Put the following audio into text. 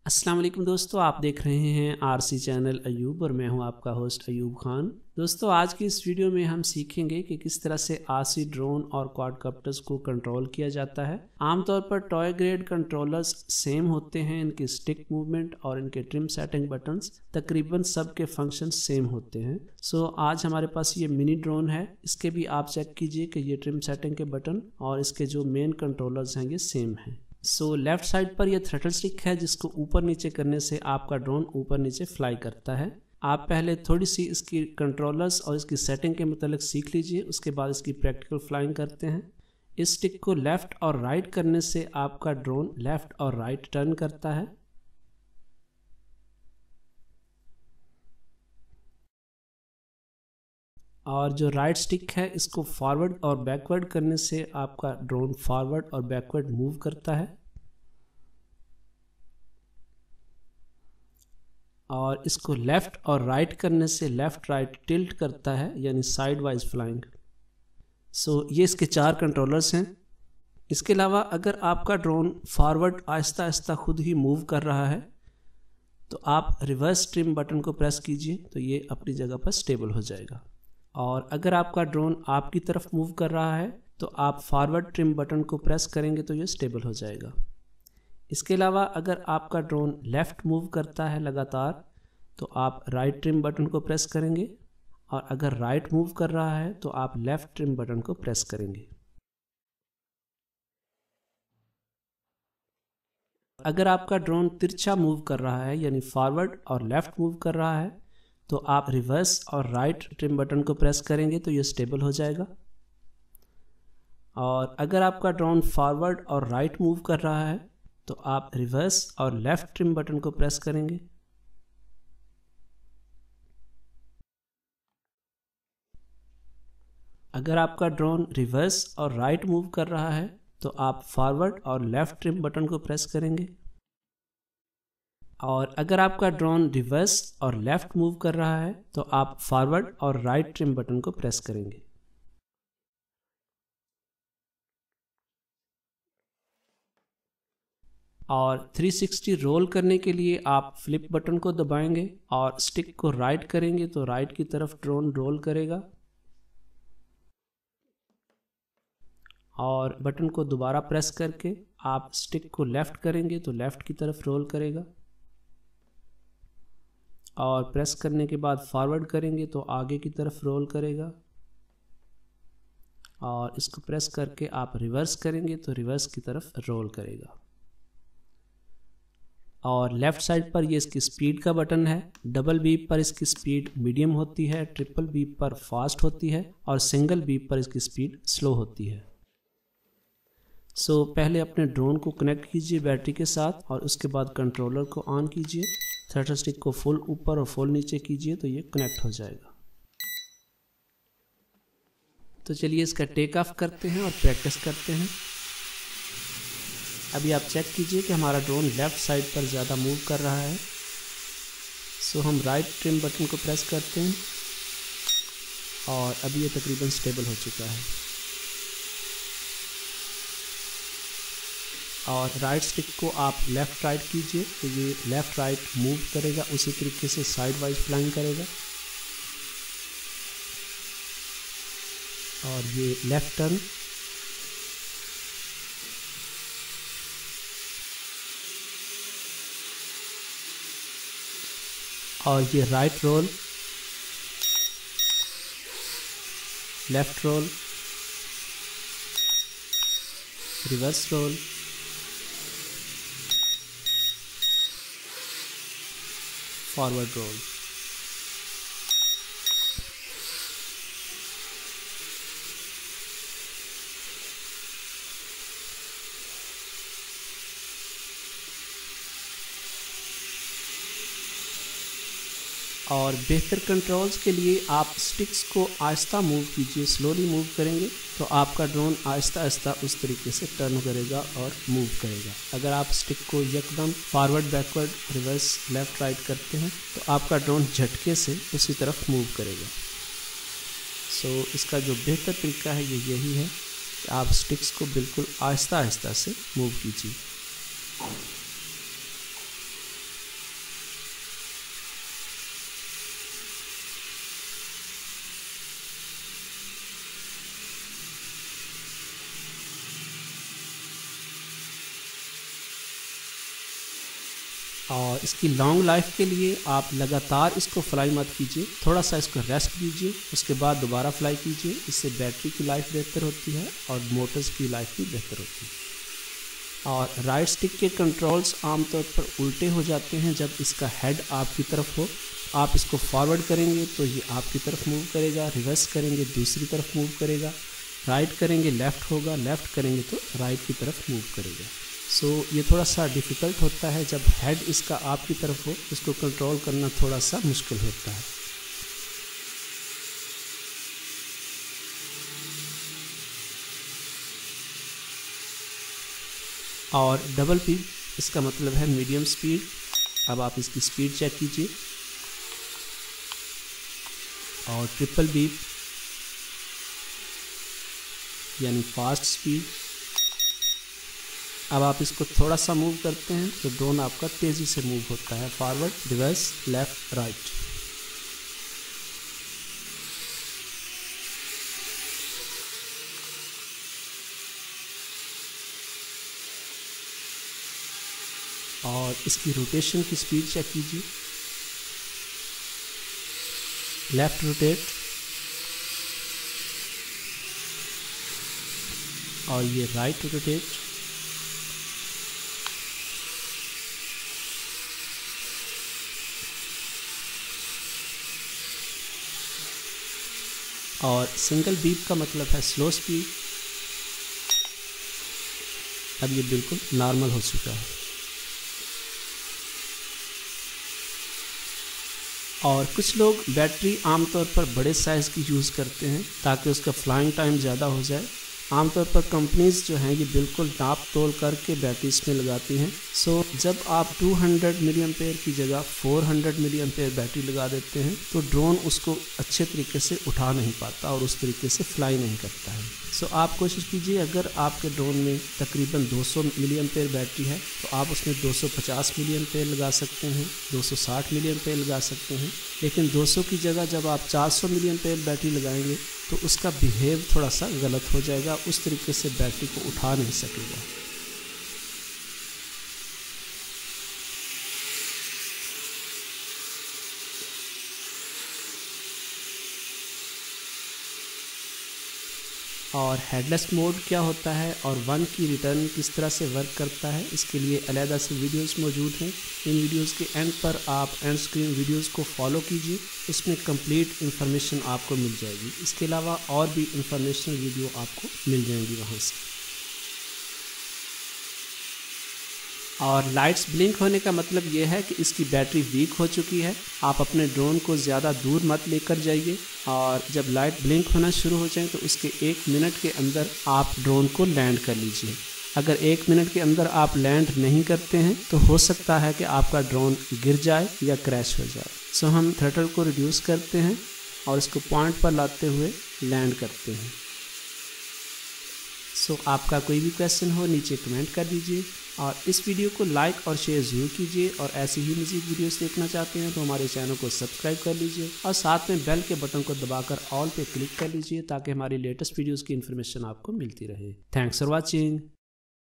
अस्सलाम वालेकुम दोस्तों, आप देख रहे हैं आरसी चैनल अयूब और मैं हूं आपका होस्ट अयूब खान। दोस्तों, आज की इस वीडियो में हम सीखेंगे कि किस तरह से आरसी ड्रोन और क्वाडकॉप्टर्स को कंट्रोल किया जाता है। आमतौर per toy grade controllers same होते हैं, इनकी स्टिक मूवमेंट और इनके ट्रिम सेटिंग बटन्स तकरीबन सब के फंक्शन सेम होते हैं। आज हमारे पास ये मिनी ड्रोन है, इसके भी आप चेक कीजिए कि ये ट्रिम सेटिंग के बटन और इसके जो मेन कंट्रोलर्स हैं ये सेम हैं। लेफ्ट साइड पर यह थ्रटल स्टिक है जिसको ऊपर नीचे करने से आपका ड्रोन ऊपर नीचे फ्लाई करता है। आप पहले थोड़ी सी इसकी कंट्रोलर्स और इसकी सेटिंग के मतलब सीख लीजिए, उसके बाद इसकी प्रैक्टिकल फ्लाइंग करते हैं। इस स्टिक को लेफ़्ट और राइट करने से आपका ड्रोन लेफ़्ट और राइट टर्न करता है। और जो राइट स्टिक है इसको फॉरवर्ड और बैकवर्ड करने से आपका ड्रोन फॉरवर्ड और बैकवर्ड मूव करता है। और इसको लेफ़्ट और राइट करने से लेफ़्ट राइट टिल्ट करता है, यानी साइड वाइज फ्लाइंग। ये इसके 4 कंट्रोलर्स हैं। इसके अलावा अगर आपका ड्रोन फॉरवर्ड आहिस्ता आहिस्ता खुद ही मूव कर रहा है तो आप रिवर्स ट्रिम बटन को प्रेस कीजिए तो ये अपनी जगह पर स्टेबल हो जाएगा। और अगर आपका ड्रोन आपकी तरफ मूव कर रहा है तो आप फॉरवर्ड ट्रिम बटन को प्रेस करेंगे तो ये स्टेबल हो जाएगा। इसके अलावा अगर आपका ड्रोन लेफ़्ट मूव करता है लगातार तो आप राइट ट्रिम बटन को प्रेस करेंगे, और अगर राइट मूव कर रहा है तो आप लेफ़्ट ट्रिम बटन को प्रेस करेंगे। अगर आपका ड्रोन तिरछा मूव कर रहा है यानी फॉरवर्ड और लेफ़्ट मूव कर रहा है तो आप रिवर्स और राइट ट्रिम बटन को प्रेस करेंगे तो ये स्टेबल हो जाएगा। और अगर आपका ड्रोन फॉरवर्ड और राइट मूव कर रहा है तो आप रिवर्स और लेफ़्ट ट्रिम बटन को प्रेस करेंगे। अगर आपका ड्रोन रिवर्स और राइट मूव कर रहा है तो आप फॉरवर्ड और लेफ़्ट ट्रिम बटन को प्रेस करेंगे। और अगर आपका ड्रोन रिवर्स और लेफ़्ट मूव कर रहा है तो आप फॉरवर्ड और राइट ट्रिम बटन को प्रेस करेंगे। और 360 रोल करने के लिए आप फ्लिप बटन को दबाएंगे और स्टिक को राइट करेंगे तो राइट की तरफ ड्रोन रोल करेगा, और बटन को दोबारा प्रेस करके आप स्टिक को लेफ़्ट करेंगे तो लेफ़्ट की तरफ रोल करेगा, और प्रेस करने के बाद फॉरवर्ड करेंगे तो आगे की तरफ रोल करेगा, और इसको प्रेस करके आप रिवर्स करेंगे तो रिवर्स की तरफ रोल करेगा। और लेफ़्ट साइड पर ये इसकी स्पीड का बटन है। डबल बीप पर इसकी स्पीड मीडियम होती है, ट्रिपल बीप पर फास्ट होती है और सिंगल बीप पर इसकी स्पीड स्लो होती है। पहले अपने ड्रोन को कनेक्ट कीजिए बैटरी के साथ और उसके बाद कंट्रोलर को ऑन कीजिए। थ्रटल स्टिक को फुल ऊपर और फुल नीचे कीजिए तो ये कनेक्ट हो जाएगा। तो चलिए इसका टेक ऑफ करते हैं और प्रैक्टिस करते हैं। अभी आप चेक कीजिए कि हमारा ड्रोन लेफ़्ट साइड पर ज़्यादा मूव कर रहा है। हम राइट ट्रिम बटन को प्रेस करते हैं और अभी ये तकरीबन स्टेबल हो चुका है। और राइट स्टिक को आप लेफ़्ट राइट कीजिए तो ये लेफ़्ट राइट मूव करेगा, उसी तरीके से साइड वाइज फ्लाइंग करेगा। और ये लेफ़्ट टर्न, और ये right roll, left roll, reverse roll, forward roll. और बेहतर कंट्रोल्स के लिए आप स्टिक्स को आहिस्ता मूव कीजिए। स्लोली मूव करेंगे तो आपका ड्रोन आहिस्ता आहिस्ता उस तरीके से टर्न करेगा और मूव करेगा। अगर आप स्टिक को एकदम forward backward reverse left right करते हैं तो आपका ड्रोन झटके से उसी तरफ मूव करेगा। इसका जो बेहतर तरीका है ये यही है कि आप स्टिक्स को बिल्कुल आहिस्ता आहिस्ता से मूव कीजिए। और इसकी लॉन्ग लाइफ के लिए आप लगातार इसको फ्लाई मत कीजिए, थोड़ा सा इसको रेस्ट दीजिए, उसके बाद दोबारा फ्लाई कीजिए। इससे बैटरी की लाइफ बेहतर होती है और मोटर्स की लाइफ भी बेहतर होती है। और राइट स्टिक के कंट्रोल्स आमतौर पर उल्टे हो जाते हैं जब इसका हेड आपकी तरफ हो। आप इसको फॉरवर्ड करेंगे तो ये आपकी तरफ मूव करेगा, रिवर्स करेंगे दूसरी तरफ मूव करेगा, राइट करेंगे लेफ़्ट होगा, लेफ़्ट करेंगे तो राइट की तरफ मूव करेगा। सो ये थोड़ा सा डिफ़िकल्ट होता है जब हेड इसका आपकी तरफ हो, इसको कंट्रोल करना थोड़ा सा मुश्किल होता है। और डबल बीप इसका मतलब है मीडियम स्पीड। अब आप इसकी स्पीड चेक कीजिए। और ट्रिपल बीप यानी फास्ट स्पीड। अब आप इसको थोड़ा सा मूव करते हैं तो ड्रोन आपका तेज़ी से मूव होता है, फॉरवर्ड, रिवर्स, लेफ़्ट, राइट। और इसकी रोटेशन की स्पीड चेक कीजिए। लेफ़्ट रोटेट और ये राइट रोटेट। और सिंगल बीप का मतलब है स्लो स्पीड। अब ये बिल्कुल नॉर्मल हो चुका है। और कुछ लोग बैटरी आमतौर पर बड़े साइज़ की यूज़ करते हैं ताकि उसका फ्लाइंग टाइम ज़्यादा हो जाए। आमतौर पर कंपनीज़ जो हैं ये बिल्कुल नाप तोल करके बैटरी इसमें लगाती हैं। सो जब आप 200 मिली एम्पेयर की जगह 400 मिली एम्पेयर बैटरी लगा देते हैं तो ड्रोन उसको अच्छे तरीके से उठा नहीं पाता और उस तरीके से फ्लाई नहीं करता है। सो आप कोशिश कीजिए, अगर आपके ड्रोन में तकरीबन 200 मिली एम्पेयर बैटरी है तो आप उसमें 250 मिली एम्पेयर लगा सकते हैं, 260 मिली एम्पेयर लगा सकते हैं। लेकिन 200 की जगह जब आप 400 मिली एम्पेयर बैटरी लगाएंगे तो उसका बिहेव थोड़ा सा गलत हो जाएगा, उस तरीके से बैटरी को उठा नहीं सकेगा। और हेडलेस मोड क्या होता है और वन की रिटर्न किस तरह से वर्क करता है, इसके लिए अलग से वीडियोस मौजूद हैं। इन वीडियोस के एंड पर आप एंड स्क्रीन वीडियोस को फॉलो कीजिए, उसमें कंप्लीट इन्फॉर्मेशन आपको मिल जाएगी। इसके अलावा और भी इंफॉर्मेशनल वीडियो आपको मिल जाएंगी वहाँ से। और लाइट्स ब्लिंक होने का मतलब ये है कि इसकी बैटरी वीक हो चुकी है। आप अपने ड्रोन को ज़्यादा दूर मत लेकर जाइए और जब लाइट ब्लिंक होना शुरू हो जाए तो उसके 1 मिनट के अंदर आप ड्रोन को लैंड कर लीजिए। अगर 1 मिनट के अंदर आप लैंड नहीं करते हैं तो हो सकता है कि आपका ड्रोन गिर जाए या क्रैश हो जाए। सो हम थ्रटल को रिड्यूस करते हैं और इसको पॉइंट पर लाते हुए लैंड करते हैं। सो आपका कोई भी क्वेश्चन हो नीचे कमेंट कर दीजिए और इस वीडियो को लाइक और शेयर ज़रूर कीजिए। और ऐसी ही मज़ीद वीडियोस देखना चाहते हैं तो हमारे चैनल को सब्सक्राइब कर लीजिए और साथ में बेल के बटन को दबाकर ऑल पे क्लिक कर लीजिए ताकि हमारी लेटेस्ट वीडियोस की इन्फॉर्मेशन आपको मिलती रहे। Thanks for watching.